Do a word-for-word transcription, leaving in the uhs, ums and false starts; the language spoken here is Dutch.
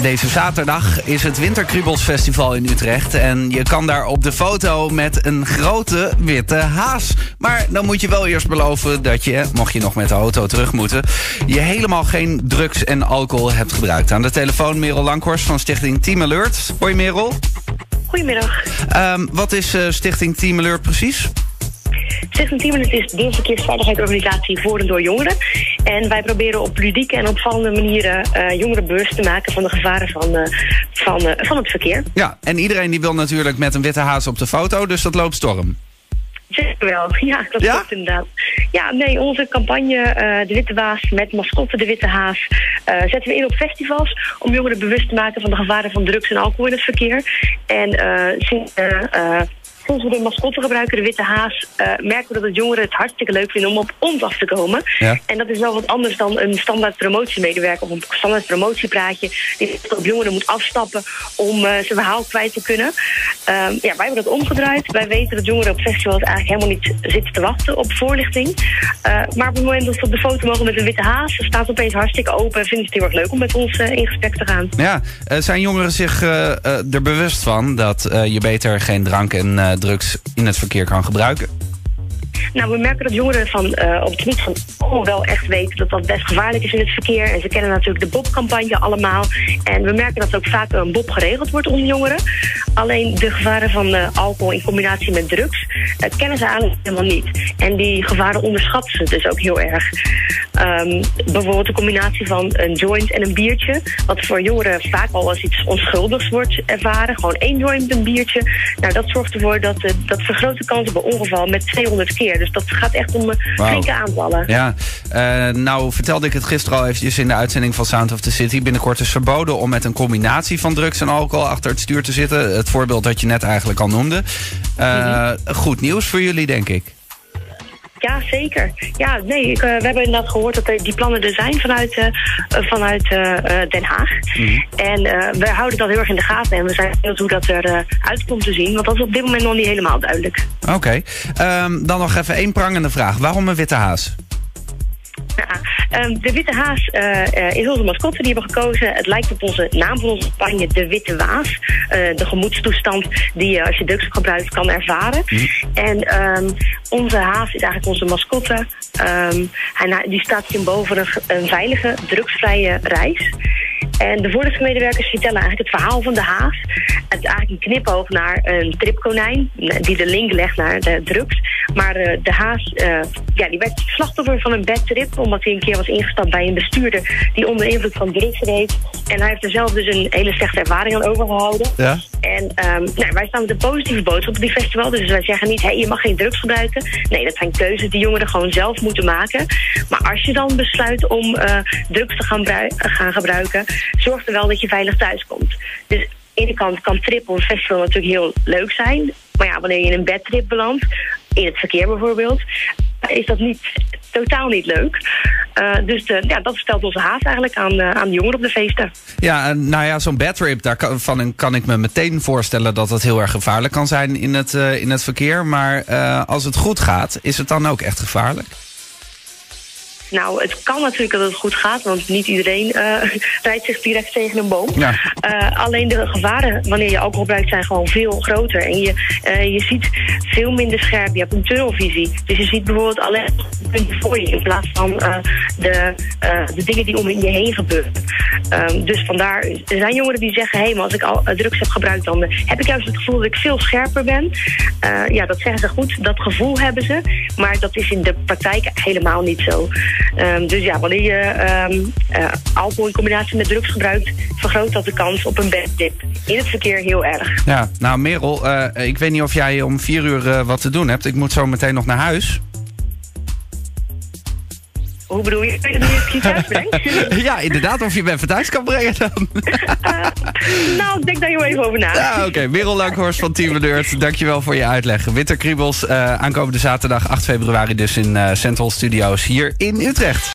Deze zaterdag is het Winterkriebelsfestival in Utrecht. En je kan daar op de foto met een grote witte haas. Maar dan moet je wel eerst beloven dat je, mocht je nog met de auto terug moeten, je helemaal geen drugs en alcohol hebt gebruikt. Aan de telefoon Merel Langhorst van Stichting Team Alert. Hoi Merel. Goedemiddag. Um, wat is uh, Stichting Team Alert precies? Stichting Team Alert is de verkeersveiligheidsorganisatie voor en door jongeren. En wij proberen op ludieke en opvallende manieren uh, jongeren bewust te maken van de gevaren van, uh, van, uh, van het verkeer. Ja, en iedereen die wil natuurlijk met een witte haas op de foto, dus dat loopt storm. Zeker wel, ja, dat ja? klopt inderdaad. Ja, nee, onze campagne uh, De Witte Waas met mascotte De Witte Haas uh, zetten we in op festivals om jongeren bewust te maken van de gevaren van drugs en alcohol in het verkeer. En uh, sinds uh, uh, Sinds we de mascotte gebruiken, de witte haas, uh, merken we dat het jongeren het hartstikke leuk vinden om op ons af te komen. Ja. En dat is wel wat anders dan een standaard promotiemedewerker of een standaard promotiepraatje die op jongeren moet afstappen om uh, zijn verhaal kwijt te kunnen. Uh, ja, wij hebben dat omgedraaid. Wij weten dat jongeren op festivals eigenlijk helemaal niet zitten te wachten op voorlichting. Uh, maar op het moment dat ze op de foto mogen met een witte haas, staat het opeens hartstikke open en vinden ze het heel erg leuk om met ons uh, in gesprek te gaan. Ja, uh, zijn jongeren zich uh, uh, er bewust van dat uh, je beter geen drank en uh, drugs in het verkeer kan gebruiken? Nou, we merken dat jongeren van, uh, op het gebied van alcohol wel echt weten dat dat best gevaarlijk is in het verkeer. En ze kennen natuurlijk de B O B-campagne allemaal. En we merken dat er ook vaak een B O B geregeld wordt onder jongeren. Alleen de gevaren van uh, alcohol in combinatie met drugs uh, kennen ze eigenlijk helemaal niet. En die gevaren onderschatten ze dus ook heel erg. Um, bijvoorbeeld de combinatie van een joint en een biertje. Wat voor jongeren vaak al als iets onschuldigs wordt ervaren. Gewoon één joint met een biertje. Nou, dat zorgt ervoor dat, uh, dat vergroot de kans op een ongeval met tweehonderd keer. Dus dat gaat echt om uh, wow. flinke aantallen. Ja, uh, nou vertelde ik het gisteren al eventjes in de uitzending van Sound of the City. Binnenkort is verboden om met een combinatie van drugs en alcohol achter het stuur te zitten. Het voorbeeld dat je net eigenlijk al noemde. Uh, mm-hmm. Goed nieuws voor jullie, denk ik. Ja, zeker. Ja, nee, ik, uh, we hebben inderdaad gehoord dat er die plannen er zijn vanuit, uh, vanuit uh, Den Haag. Mm-hmm. En uh, we houden dat heel erg in de gaten en we zijn benieuwd hoe dat eruit uh, komt te zien. Want dat is op dit moment nog niet helemaal duidelijk. Oké. Okay. Um, dan nog even één prangende vraag. Waarom een witte haas? Ja, um, de witte haas uh, uh, is onze mascotte. Die hebben we gekozen. Het lijkt op onze naam van onze campagne, De Witte Waas. Uh, de gemoedstoestand die je uh, als je drugs gebruikt kan ervaren. Mm. En um, onze haas is eigenlijk onze mascotte. Um, hij, die staat symbool voor een, een veilige, drugsvrije reis. En de voorlichtingsmedewerkers vertellen eigenlijk het verhaal van de haas. Het is eigenlijk een knipoog naar een tripkonijn die de link legt naar de drugs. Maar uh, de haas uh, ja, die werd slachtoffer van een bad trip, omdat hij een keer was ingestapt bij een bestuurder die onder invloed van drugs reed. En hij heeft er zelf dus een hele slechte ervaring aan overgehouden. Ja. En um, nou, wij staan met een positieve boodschap op die festival. Dus wij zeggen niet, hey, je mag geen drugs gebruiken. Nee, dat zijn keuzes die jongeren gewoon zelf moeten maken. Maar als je dan besluit om uh, drugs te gaan, brui- gaan gebruiken, zorg er wel dat je veilig thuis komt. Dus aan de ene kant kan trip op een festival natuurlijk heel leuk zijn. Maar ja, wanneer je in een badtrip belandt, in het verkeer bijvoorbeeld, is dat niet, totaal niet leuk. Uh, dus de, ja, dat stelt onze haas eigenlijk aan, uh, aan de jongeren op de feesten. Ja, nou ja, zo'n badtrip, daarvan kan ik me meteen voorstellen dat het heel erg gevaarlijk kan zijn in het, uh, in het verkeer. Maar uh, als het goed gaat, is het dan ook echt gevaarlijk? Nou, het kan natuurlijk dat het goed gaat, want niet iedereen uh, rijdt zich direct tegen een boom. Ja. Uh, alleen de gevaren wanneer je alcohol gebruikt zijn gewoon veel groter. En je, uh, je ziet veel minder scherp, je hebt een tunnelvisie. Dus je ziet bijvoorbeeld alleen punten voor je in plaats van uh, de, uh, de dingen die om je heen gebeuren. Um, dus vandaar, er zijn jongeren die zeggen, hé, hey, maar als ik al uh, drugs heb gebruikt, dan uh, heb ik juist het gevoel dat ik veel scherper ben. Uh, ja, dat zeggen ze goed, dat gevoel hebben ze. Maar dat is in de praktijk helemaal niet zo. Um, dus ja, wanneer je um, uh, alcohol in combinatie met drugs gebruikt, vergroot dat de kans op een bad trip in het verkeer heel erg. Ja, nou Merel, uh, ik weet niet of jij om vier uur uh, wat te doen hebt. Ik moet zo meteen nog naar huis. Hoe bedoel je? Dat je je thuis brengt? Ja, inderdaad, of je me even thuis kan brengen dan. uh, nou, ik denk daar heel even over na. Ja, oké. Okay. Merel Langhorst van Team Alert, dankjewel voor je uitleg. Winterkriebels, uh, aankomende zaterdag acht februari dus in uh, Central Studios hier in Utrecht.